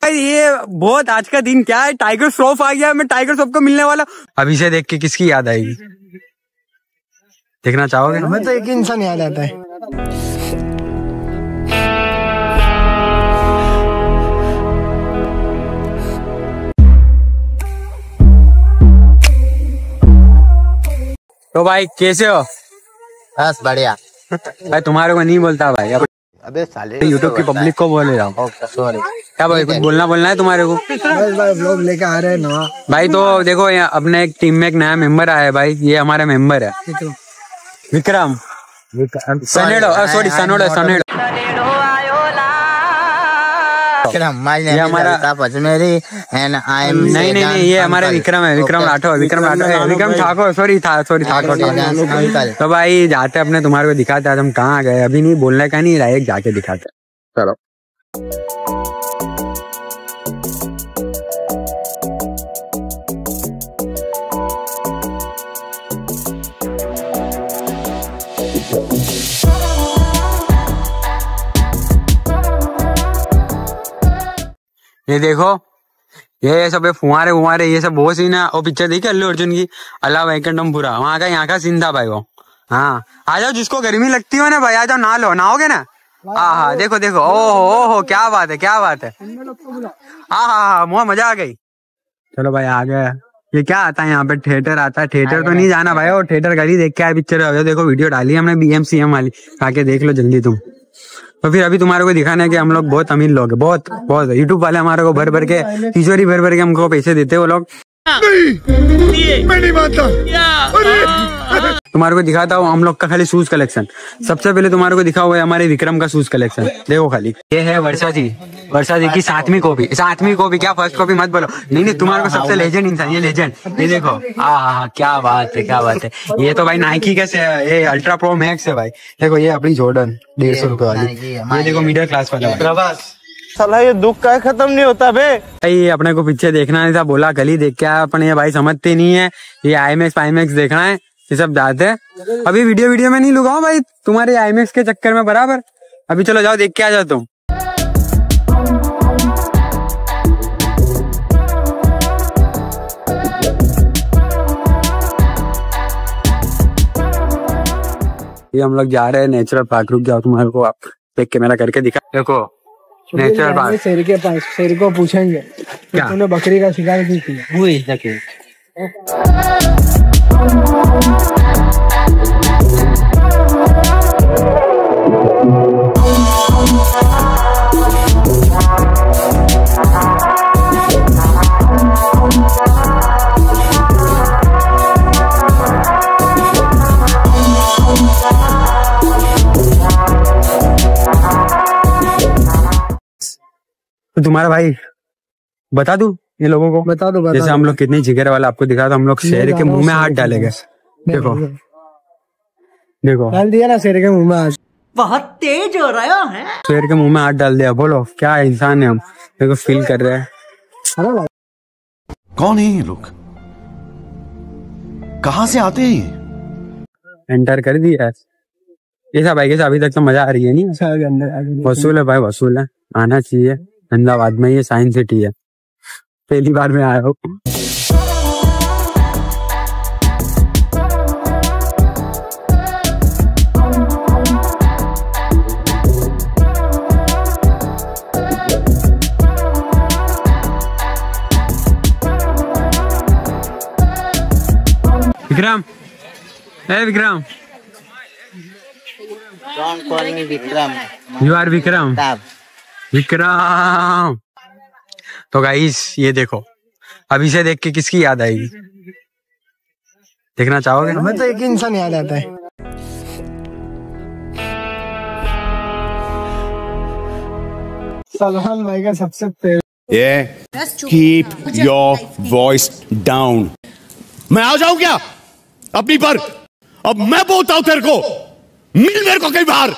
ये बहुत आज का दिन क्या है, टाइगर श्रॉफ आ गया, मैं टाइगर श्रॉफ को मिलने वाला। अभी से देख के किसकी याद आएगी, देखना चाहोगे? हमें तो एक ही इंसान याद आता है। तो भाई कैसे हो? बस बढ़िया। भाई तुम्हारे को नहीं बोलता भाई, अबे साले यूट्यूब की पब्लिक को बोल रहा हूँ। सॉरी। क्या भाई कुछ बोलना है तुम्हारे को? भाई व्लॉग लेके आ रहे हैं ना भाई। तो देखो अपने एक टीम में एक नया मेंबर आया है भाई, ये हमारा मेंबर है विक्रम सनेडो, सॉरी सनेडो। ये हमारा नहीं ये हमारे विक्रम है, विक्रम राठौर है, विक्रम ठाकुर, सॉरी ठाकुर। तो भाई जाते अपने तुम्हारे को दिखाते, आज हम कहाँ गए, अभी नहीं बोलने का नहीं, डायरेक्ट जाके दिखाते। चलो ये देखो, ये सब फुहारे ये सब बहुत सीन है। वो पिक्चर देखी अल्लू अर्जुन की, अल्लाह वैकुंठपुरा, वहाँ का यहाँ का सीन था भाई वो। हाँ आ जाओ, जिसको गर्मी लगती हो ना भाई आ जाओ, नहा लो, नहाओगे ना? हाँ देखो ओहो क्या बात है। हाँ मुझे मजा आ गई। चलो भाई आ गए। ये क्या आता है यहाँ पे? थिएटर आता है। थिएटर तो नहीं जाना भाई, और थिएटर घर ही देख के आए पिक्चर। देखो वीडियो डाली हमने BMCM वाली, आके देख लो जल्दी तुम। तो फिर अभी तुम्हारे को दिखाना है कि हम लोग बहुत अमीर लोग हैं, बहुत यूट्यूब वाले हमारे को भर के तिजोरी भर के हमको पैसे देते वो लोग। मैं नहीं मानता। तुम्हारे को दिखाता हूँ हम लोग का खाली शूज कलेक्शन। सबसे पहले तुम्हारे को दिखा हुआ है हमारे विक्रम का शूज कलेक्शन। देखो खाली ये है वर्षा जी की 7वीं कॉपी। क्या फर्स्ट कॉपी मत बोलो, नहीं तुम्हारे को सबसे लेजेंड इंसान, ये लेजेंड। ये देखो क्या बात है। ये तो भाई नाइकी का ये अल्ट्रा प्रो मैक्स है भाई। देखो ये अपनी जॉर्डन 150 रुपए वाली। ये देखो मिडिल क्लास वाला प्रभास। साला ये दुख का खत्म नहीं होता बे भाई। अपने को पीछे देखना नहीं था, बोला गली देख के अपन, ये भाई समझते नहीं है। ये IMAX देखना है, ये सब जाते हैं। अभी वीडियो में नहीं लुगाओ भाई, तुम्हारे IMAX के चक्कर में बराबर। अभी चलो जाओ देख के आ जाओ तुम। ये हम लोग जा रहे हैं नेचुरल पार्क। रुक जाओ, तुम्हारे को आप बैक कैमरा करके दिखा। देखो नेचुरल पार्क। शेर के पास, शेर को पूछेंगे क्या तूने बकरी का शिकार क्यों किया। तो तुम्हारा भाई बता दूं ये लोगों को? बता दो। जैसे हम लोग कितनी जिगर वाला, आपको दिखा दो। हम लोग शेर के मुंह में हाथ डालेंगे। देखो डाल दिया ना शेर के मुंह में आज। बहुत तेज हो रहा है। शेर के मुंह में हाथ डाल दिया। बोलो क्या इंसान है हम। देखो फील कर रहे हैं। कौन है ये लोग, कहाँ से आते हैं? एंटर कर दिया ऐसा भाई। कैसा अभी तक तो मजा आ रही है नहीं? वसूल है भाई, वसूल है, आना चाहिए। अहमदाबाद में ये साइंस सिटी है, पहली बार मैं आया हूँ। Vikram, Vikram, Don't call me Vikram. You are Vikram. Vikram. तो गाइस ये देखो, अभी से देख के किसकी याद आएगी, देखना चाहोगे? हमें तो एक ही इंसान याद आता है। सलमान भाई का सबसे Keep your voice down. मैं आ जाऊं क्या अपनी पर? अब मैं बोलता हूं तेरे को, मिल मेरे को कई बार।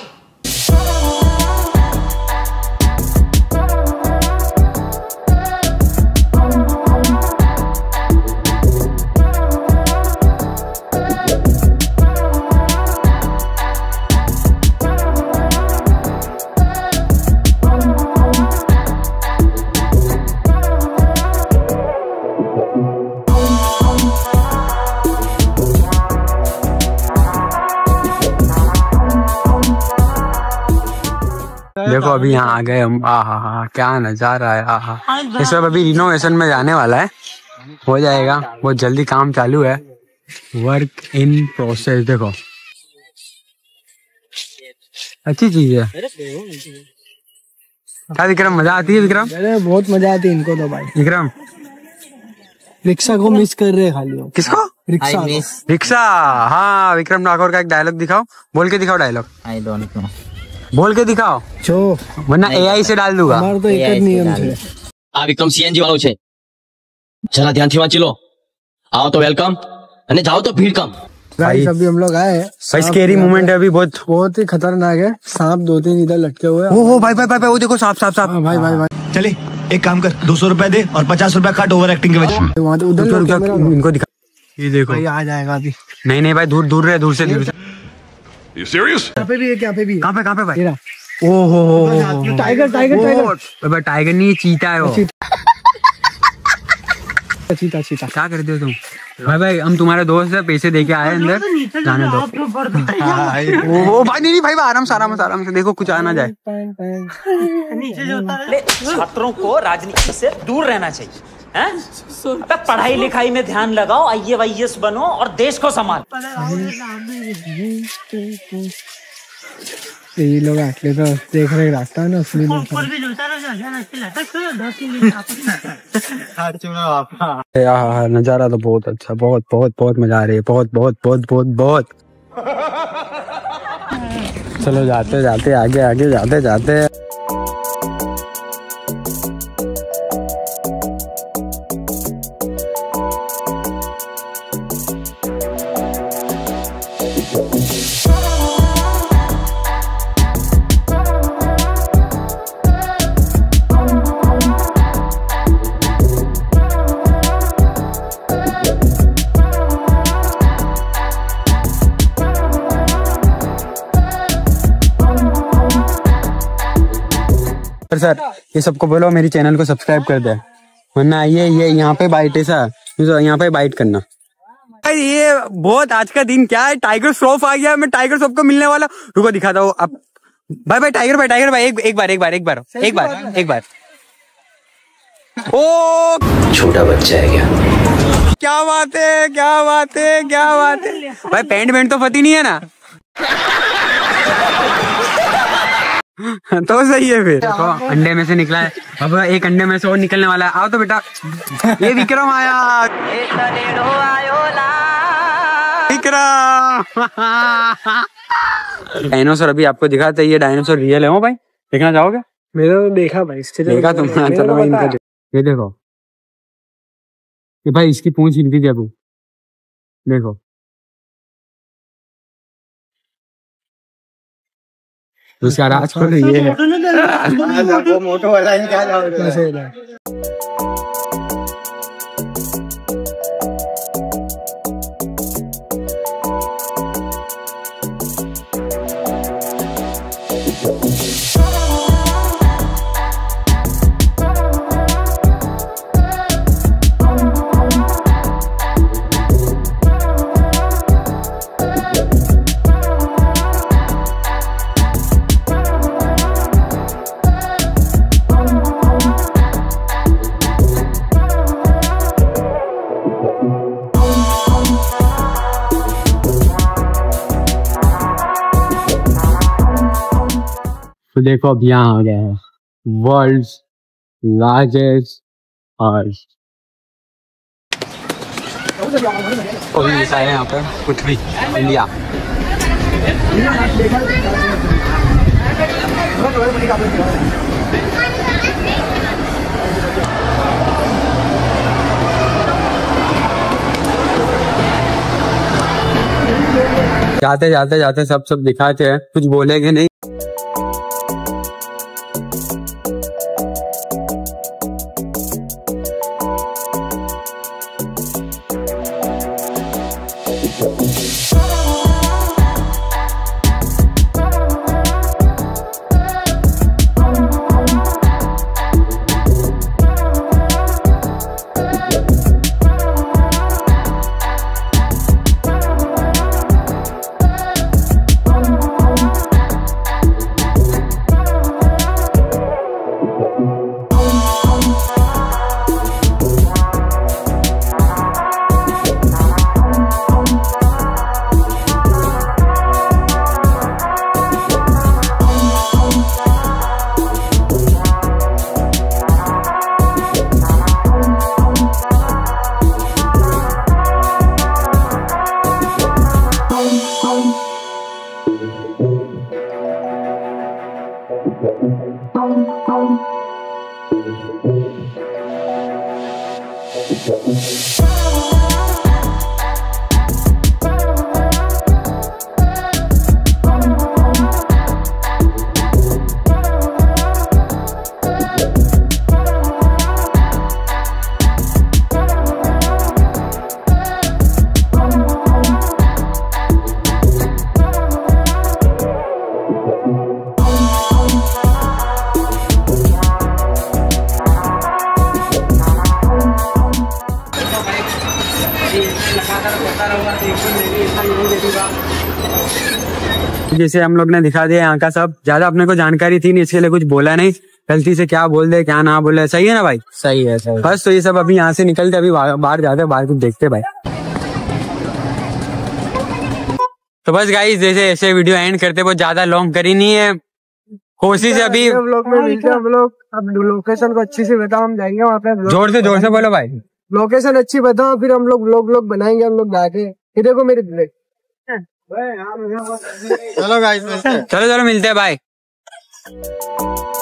देखो अभी यहाँ आ गए हम। आहा क्या नजारा है। आहा ये सब अभी रिनोवेशन में जाने वाला है, हो जाएगा बहुत जल्दी, काम चालू है, वर्क इन प्रोसेस। देखो अच्छी चीज है। क्या विक्रम, मजा आती है विक्रम? अरे बहुत मजा आती है इनको तो भाई। विक्रम रिक्शा को मिस कर रहे हैं खाली वो। किसको? रिक्शा को। रिक्शा। हाँ विक्रम ठाकुर का एक डायलॉग दिखाओ, बोल के दिखाओ डायलॉग। I don't know. बोल के दिखाओ, जो वरना AI से डाल दूंगा। हमारा तो एक જ નિયમ છે। આ વિક્રમ CNG વાળો છે, જરા ધ્યાનથી વાંચી લો। आओ तो वेलकम અને जाओ तो भीड़ कम। गाइस अभी हम लोग आए हैं, भाई स्केरी मोमेंट है अभी, बहुत ही खतरनाक है। सांप 2-3 इधर लटके हुए हैं। ओ भाई भाई भाई वो देखो सांप सांप सांप। भाई भाई भाई चले एक काम कर, 200 रुपए दे और 50 रुपए काट ओवर एक्टिंग के वजह। वहाँ तो उधर रुक जा, इनको दिखा। ये देखो भाई आ जाएगा अभी। नहीं नहीं भाई दूर दूर रहे, दूर से दूर से। You serious? यहाँ पे भी है, यहाँ पे भी। कहाँ पे भाई? तेरा ओहो टाइगर टाइगर टाइगर टाइगर नहीं, चीता है वो। चीता चीता। क्या करते हो तुम? भाई भाई हम तुम्हारे दोस्त है, पैसे दे के आए अंदर, जाने दो। ओ भाई नहीं भाई आराम से देखो कुछ आ ना जाए। छात्रों को राजनीति से दूर रहना चाहिए, हैं? अबे पढ़ाई लिखाई में ध्यान लगाओ, IAS बनो और देश को संभालो। ये लोग आटले तो देख रहे रास्ता है ना, असली नजारा तो बहुत अच्छा, बहुत बहुत बहुत मजा आ रही है, बहुत बहुत बहुत बहुत बहुत। चलो जाते जाते आगे आगे जाते जाते। सर ये सबको बोलो मेरी चैनल को सब्सक्राइब कर दे, वरना ये यहाँ पे बाइट है सर, यहाँ पे बाइट करना। ये बहुत आज का दिन क्या है, टाइगर श्रॉफ आ गया, मैं टाइगर श्रॉफ को मिलने वाला। रुको दिखाता हूँ अब। भाई टाइगर भाई एक बार। ओ छोटा बच्चा है क्या? क्या बात है भाई, पैंट तो फटी नहीं है ना? तो सही है फिर। देखो अंडे में से निकला है, अब एक अंडे में से और निकलने वाला है। आओ तो बेटा, ये विक्रम आया। विक्रम डायनासोर अभी आपको दिखाते हैं, ये डायनासोर रियल है। हो भाई देखना चाहोगे? मेरा तो देखा भाई, देखा तुम? चलो भाई इनका ये देखो, ये भाई इसकी पूंछ हिलती थी अभी, देखो उसका राज खोलो। ये है वो मोटो वाला क्या तो देखो अब यहाँ आ गया है वर्ल्ड लार्जेस्ट अर्थ। यहाँ पे पृथ्वी, इंडिया। जाते जाते सब दिखाते हैं, कुछ बोलेंगे नहीं। जैसे हम लोग ने दिखा दिया यहाँ का सब, ज्यादा अपने को जानकारी थी नहीं, इसके लिए कुछ बोला नहीं, गलती से क्या बोल दे क्या ना बोले। सही है ना भाई? सही है सही। बस तो ये सब अभी यहाँ से निकलते, अभी बाहर जाते, बाहर कुछ देखते भाई। तो बस गाइस जैसे ऐसे वीडियो एंड करते, बहुत ज्यादा लॉन्ग करी नहीं है, कोशिश अभी व्लॉग में मिलते हैं हम लोग। अब लोकेशन को अच्छी से बताओ, हम जाएंगे वहाँ पे। जोर से बोलो भाई, लोकेशन अच्छी बताओ, फिर हम लोग व्लॉग बनाएंगे हम लोग जाके। ये देखो मेरी प्लेट। चलो गाइस चलो मिलते हैं भाई।